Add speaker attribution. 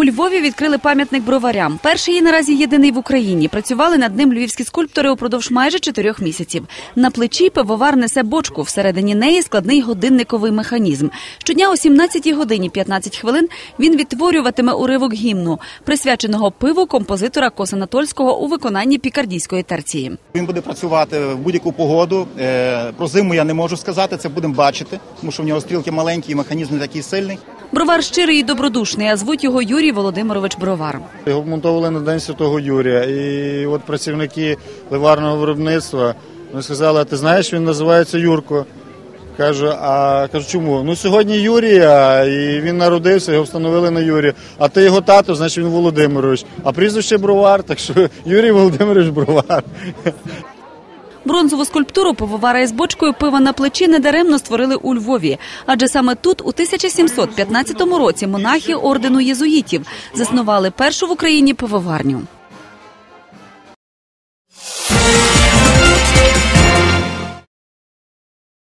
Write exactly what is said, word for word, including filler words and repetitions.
Speaker 1: У Львові відкрили пам'ятник броварям. Перший і наразі єдиний в Україні. Працювали над ним львівські скульптори упродовж майже чотирьох місяців. На плечі пивовар несе бочку, всередині неї складний годинниковий механізм. Щодня о сімнадцятій годині п'ятнадцять хвилин він відтворюватиме уривок гімну, присвяченого пиву композитора Косанатольського у виконанні пікардійської терції.
Speaker 2: Він буде працювати в будь-яку погоду. Про зиму я не можу сказати, це будемо бачити, тому що в нього стрілки маленькі і механізм не такий сильний.
Speaker 1: Бровар щирий і добродушний, а звуть його Юрій Володимирович Бровар.
Speaker 3: Його вмонтовували на День Святого Юрія. І от працівники ливарного виробництва вони сказали, а ти знаєш, він називається Юрко. Кажу, а кажу, чому? Ну, сьогодні Юрія, і він народився, його встановили на Юрія. А ти його тато, значить він Володимирович. А прізвище Бровар, так що Юрій Володимирович Бровар.
Speaker 1: Бронзову скульптуру пивовара із бочкою пива на плечі недаремно створили у Львові. Адже саме тут у тисяча сімсот п'ятнадцятому році монахи ордену єзуїтів заснували першу в Україні пивоварню.